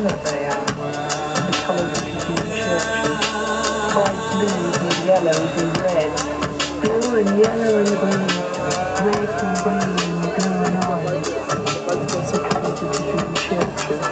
colour they are, the colours that you see in churches. Bright blues and yellows and reds, blue and yellow and green, red and green and blue and orange. That's the colours that you see in churches.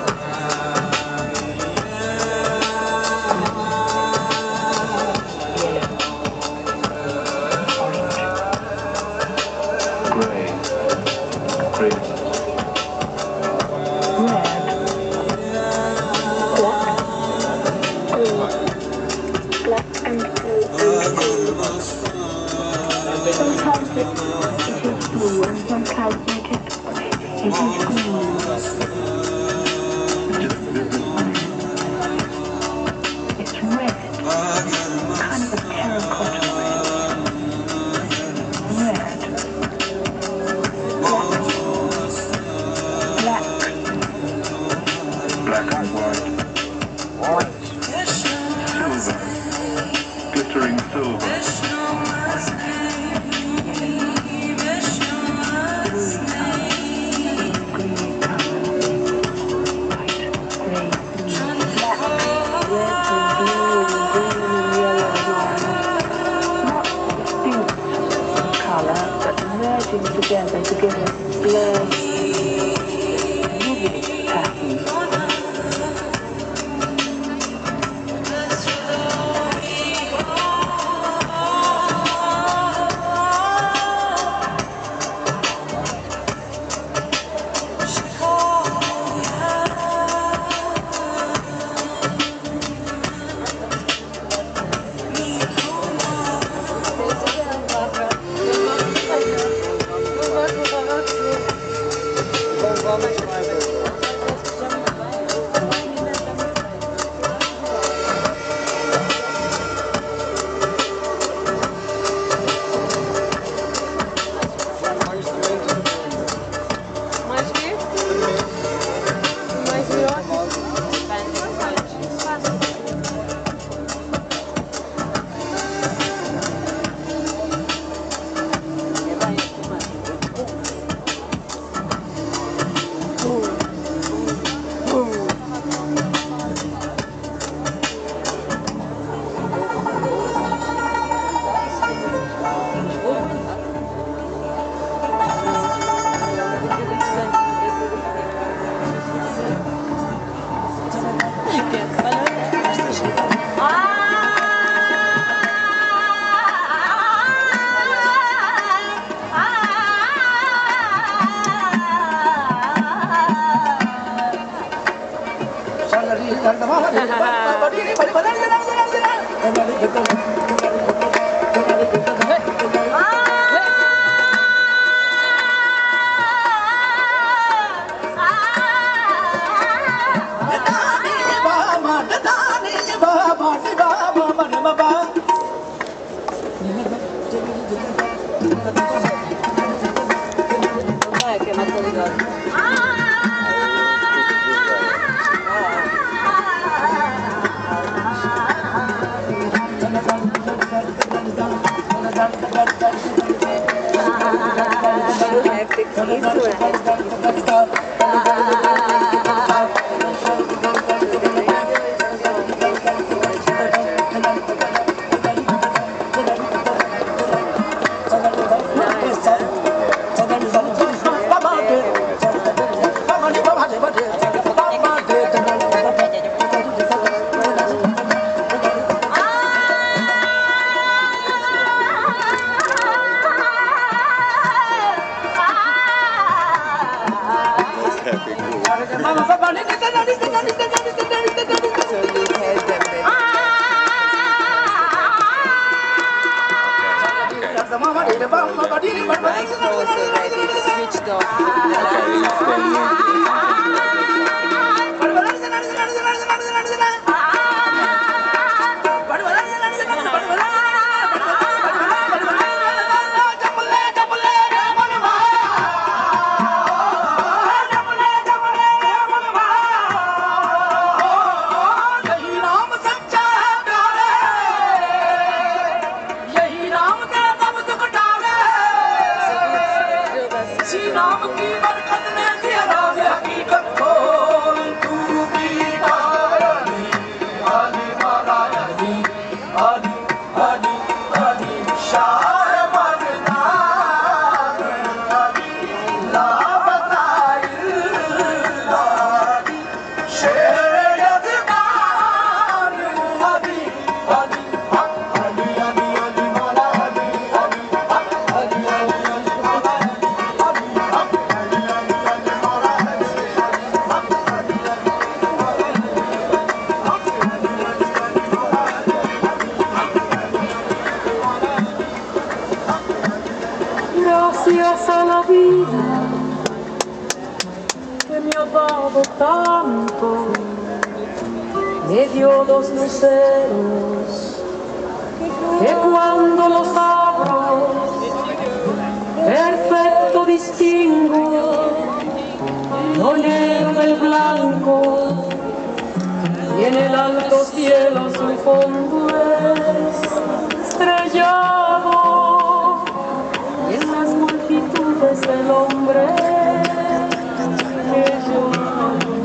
Sometimes it is blue and sometimes it is green. It's red, kind of a terracotta red. Red. Black. Black and white. White. Silver. Glittering silver. Together to give us blurred, vivid patterns. Shri Ram की बरकत ने तेरा हकीकत खोल तू भी tanto, me dio dos luceros, que cuando los abro, perfecto distingo lo negro del blanco, y en el alto cielo su fondo es estrellado, y en las multitudes del hombre que yo amo.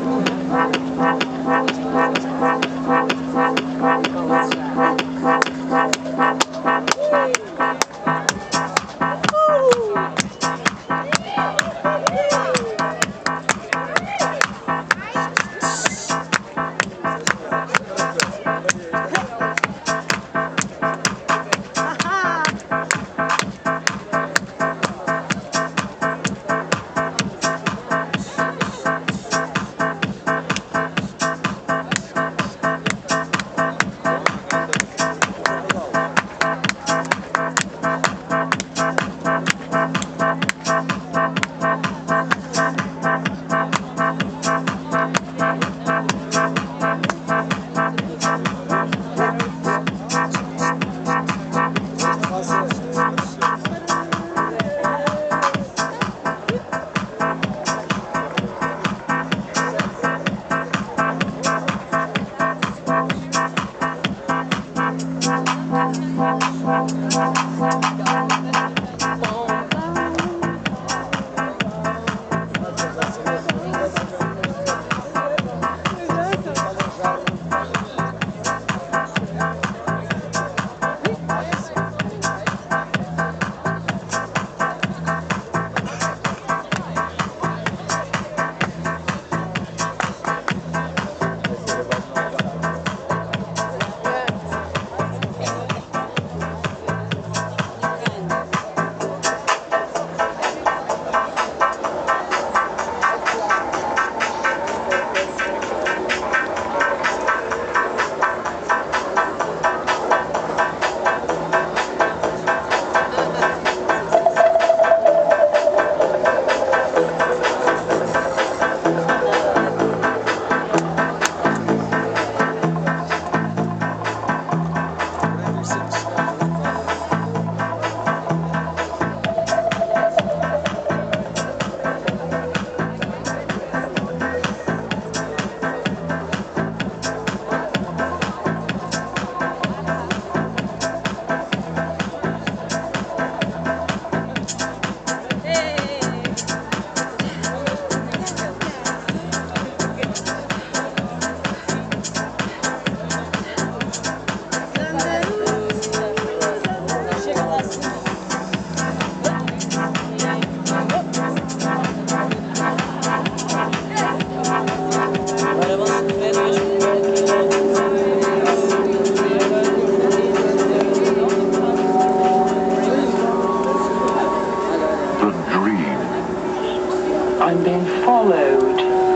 I'm being followed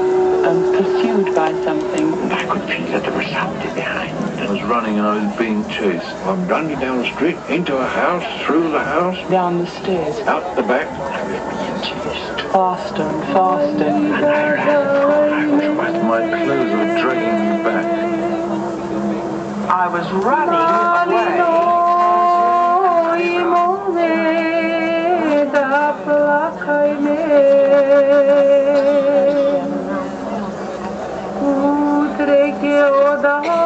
and pursued by something. I could feel that there was something behind. I was running and I was being chased. I'm running down the street, into a house, through the house, Down the stairs, out the back. I was being chased. faster and faster. And I ran. My clothes were dragging me back. I was running away. Putre que o da